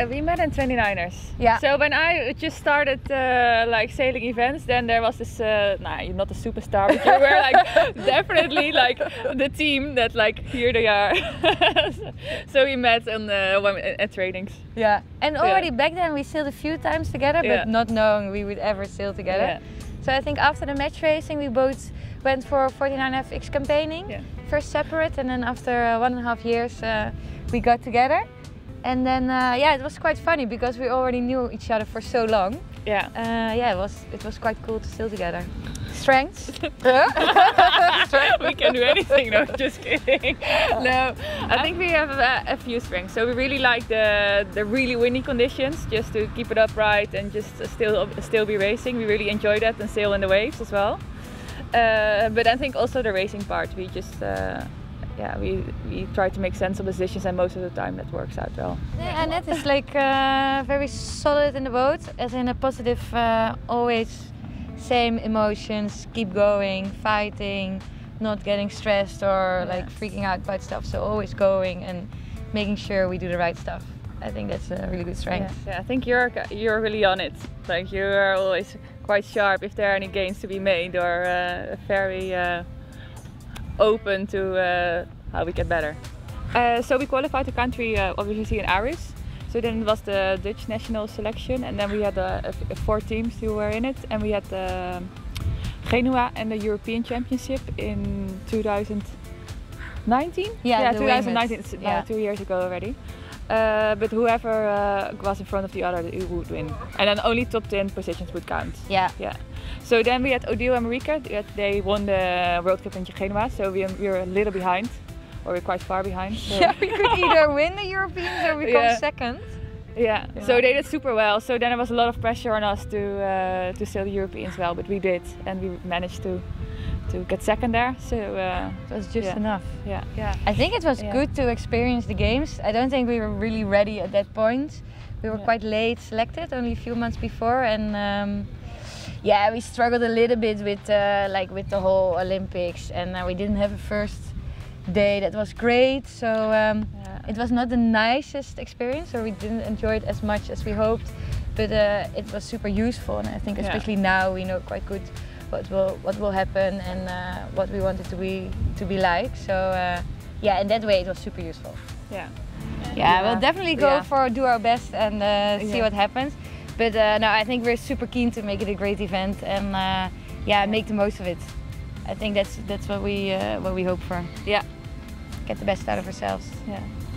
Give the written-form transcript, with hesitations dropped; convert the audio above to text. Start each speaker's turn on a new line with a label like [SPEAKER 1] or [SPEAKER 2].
[SPEAKER 1] We met in 29ers.
[SPEAKER 2] Yeah.
[SPEAKER 1] So when I just started like sailing events, then there was this. Nah, you're not a superstar, but you were like definitely like the team that like here they are. So we met on at trainings.
[SPEAKER 2] Yeah. And already back then we sailed a few times together, but not knowing we would ever sail together.
[SPEAKER 1] Yeah.
[SPEAKER 2] So I think after the match racing, we both went for 49FX campaigning.
[SPEAKER 1] Yeah.
[SPEAKER 2] First separate, and then after 1.5 years, we got together. And then yeah, it was quite funny because we already knew each other for so long.
[SPEAKER 1] Yeah.
[SPEAKER 2] Yeah, it was quite cool to sail together. Strengths?
[SPEAKER 1] We can do anything. No, just kidding. No, I think we have a few strengths. So we really like the really windy conditions, just to keep it upright and just still be racing. We really enjoy that and sail in the waves as well. But I think also the racing part, we just yeah, we try to make sensible decisions, and most of the time that works out well.
[SPEAKER 2] Yeah, and that is like very solid in the boat, as in a positive, always same emotions, keep going, fighting, not getting stressed or like freaking out about stuff. So always going and making sure we do the right stuff. I think that's a really good strength.
[SPEAKER 1] Yeah, I think you're really on it. Like you are always quite sharp if there are any gains to be made, or very open to how we get better. So we qualified the country obviously in Aris. So then it was the Dutch national selection, and then we had 4 teams who were in it, and we had Genoa and the European Championship in 2019.
[SPEAKER 2] Yeah,
[SPEAKER 1] 2019. It's now 2 years ago already. But whoever was in front of the other, who would win, and then only top 10 positions would count.
[SPEAKER 2] Yeah.
[SPEAKER 1] Yeah. So then we had Odile and Marika. They won the World Cup in Genoa, so we were a little behind, or we're quite far behind. So.
[SPEAKER 2] Yeah, we could either win the Europeans or become second.
[SPEAKER 1] Yeah. So they did super well. So then there was a lot of pressure on us to sail the Europeans well, but we did, and we managed to get second there. So
[SPEAKER 2] it was just enough.
[SPEAKER 1] Yeah. Yeah.
[SPEAKER 2] I think it was good to experience the games. I don't think we were really ready at that point. We were quite late selected, only a few months before, and yeah, we struggled a little bit with like with the whole Olympics, and we didn't have a first day that was great. So it was not the nicest experience, or we didn't enjoy it as much as we hoped. But it was super useful, and I think especially now we know quite good what will happen and what we want it to be like. So yeah, in that way it was super useful.
[SPEAKER 1] Yeah.
[SPEAKER 2] Yeah, we'll definitely do our best and see what happens. But no, I think we're super keen to make it a great event and yeah, make the most of it. I think that's what we hope for.
[SPEAKER 1] Yeah.
[SPEAKER 2] Get the best out of ourselves.
[SPEAKER 1] Yeah.